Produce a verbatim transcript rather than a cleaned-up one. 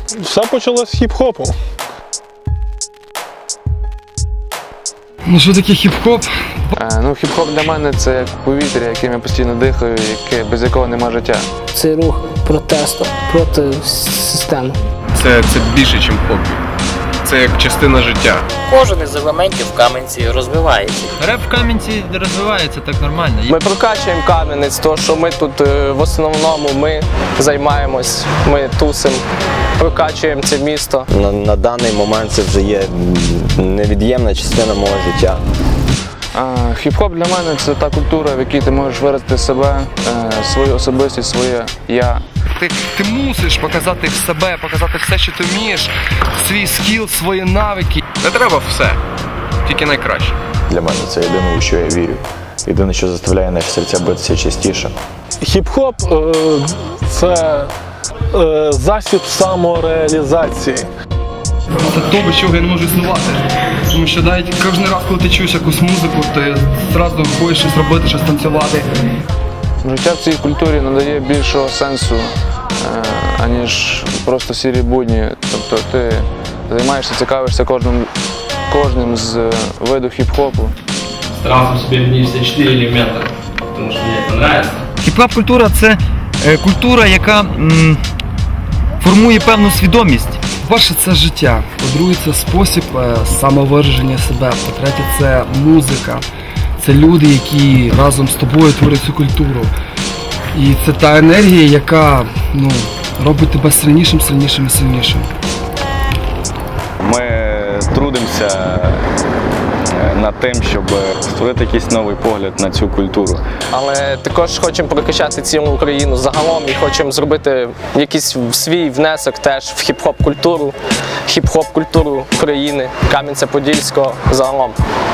Все почалось з хіп-хопу. Ну що таке хіп-хоп? Е, ну, хіп-хоп для мене це як повітря, яким я постійно дихаю, яке, без якого нема життя. Це рух протесту проти системи. Це, це більше, ніж хобі. Це як частина життя. Кожен із елементів в Кам'янці розвивається. Реп в Кам'янці розвивається так нормально. Ми прокачуємо Кам'янець, тому що ми тут в основному ми займаємось, ми тусимо, прокачуємо це місто. На, на даний момент це вже є невід'ємна частина мого життя. Хіп-хоп для мене це та культура, в якій ти можеш виразити себе, свою особистість, своє я. Ти, ти мусиш показати себе, показати все, що ти вмієш, свій скіл, свої навики. Не треба все, тільки найкраще. Для мене це єдине, у що я вірю. Єдине, що заставляє наші серця битися частіше. Хіп-хоп – це засіб самореалізації. Це то, без чого я не можу існувати. Тому що навіть кожен раз, коли ти чуєш якусь музику, ти одразу хочеш щось робити, щось танцювати. Життя в цій культурі надає більшого сенсу, аніж просто сірі будні. Тобто ти займаєшся, цікавишся кожним, кожним з видів хіп-хопу. Сразу себе внести чотири елемента, тому що мені це подобається. Хіп-хоп-культура – це культура, яка м, формує певну свідомість. По-перше, це життя. По-друге, це спосіб самовираження себе. По-третє, це музика. Це люди, які разом з тобою творять цю культуру. І це та енергія, яка ну, робить тебе сильнішим, сильнішим і сильнішим. Ми трудимося над тим, щоб створити якийсь новий погляд на цю культуру. Але також хочемо прокачати цілу Україну загалом і хочемо зробити якийсь свій внесок теж в хіп-хоп культуру, хіп-хоп культуру України, Кам'янця-Подільського загалом.